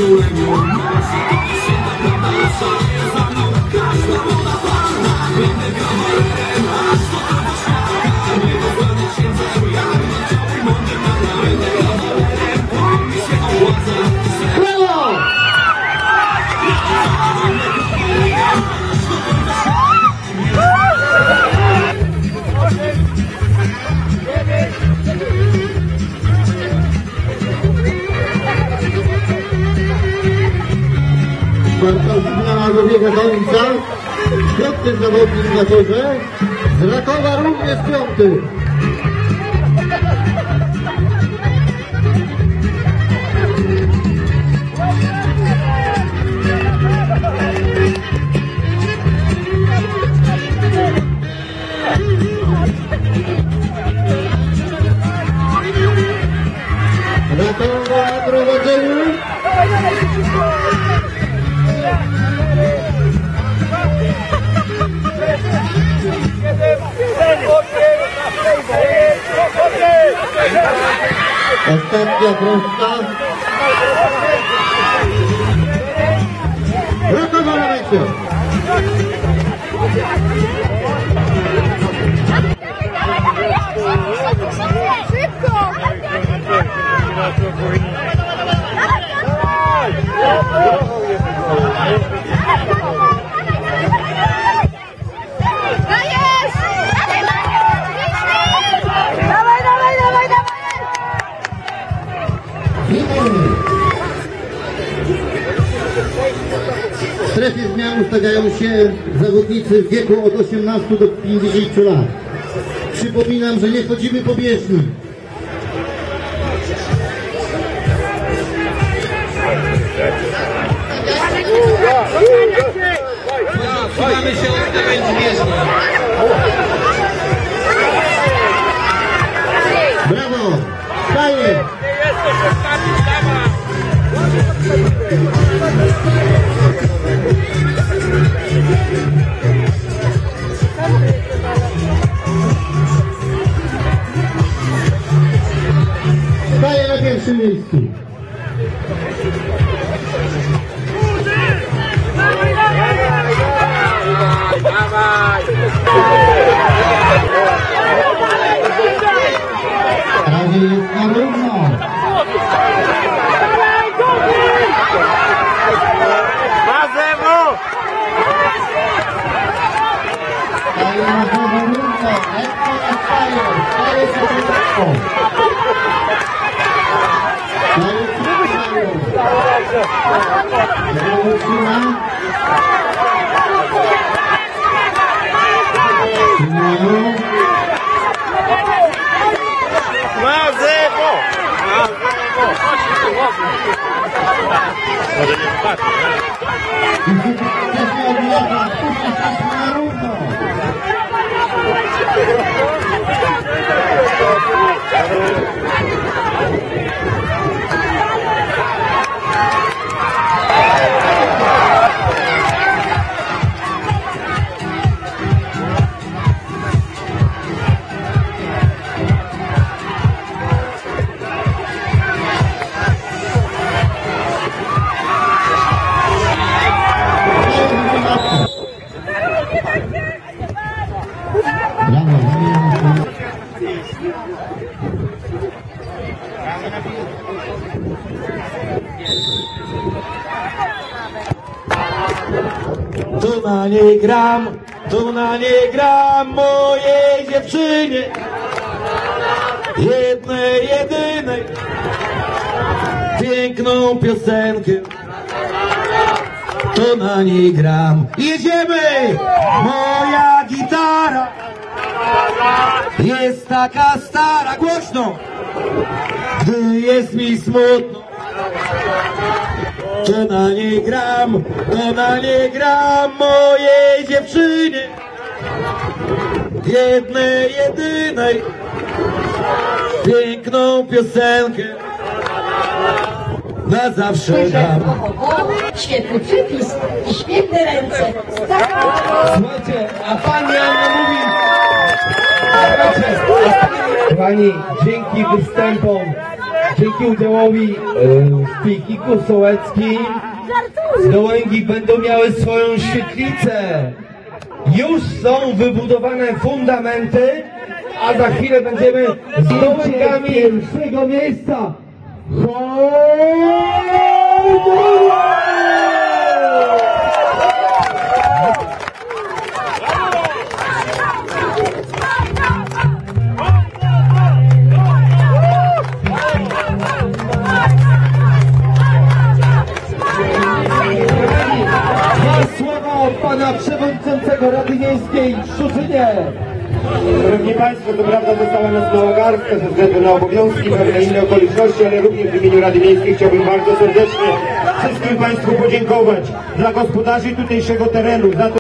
Zmiana dobiega końca. Piąty zawodnik na torze. Z Rakowa również piąty. Rakowa na prowadzeniu. Ostatnia prosta. Rakowa na mecie. Szybko! W strefie zmian ustawiają się zawodnicy w wieku od 18 do 50 lat. Przypominam, że nie chodzimy po bieżni. Mamy się ustawiać w bieżni. Brawo! Staje! Staje na pierwszym miejscu. Razie jest na równo. Staje na równo. Lekko nie staje. Staje się równo. Tu na nie gram mojej dziewczynie, jednej, jedynej, piękną piosenkę. To na niej gram. Jedziemy! Moja gitara jest taka stara, głośno, gdy jest mi smutno. To na niej gram mojej dziewczynie, jednej, jedynej, piękną piosenkę. Na zawsze dam. Świetny przypis i świetne ręce. Słuchajcie, a pani Anna mówi... Słuchajcie, pani dzięki występom dzięki udziałowi w Pikiku Sołeckim Dołęgi będą miały swoją świetlicę. Już są wybudowane fundamenty, a za chwilę będziemy z Dołęgami pierwszego miejsca. Słowa od pana przewodniczącego Rady Miejskiej w Szczytnie. Szanowni Państwo, to prawda została nas mała garstka ze względu na obowiązki, pewne inne okoliczności, ale również w imieniu Rady Miejskiej chciałbym bardzo serdecznie wszystkim Państwu podziękować dla gospodarzy tutejszego terenu, za to,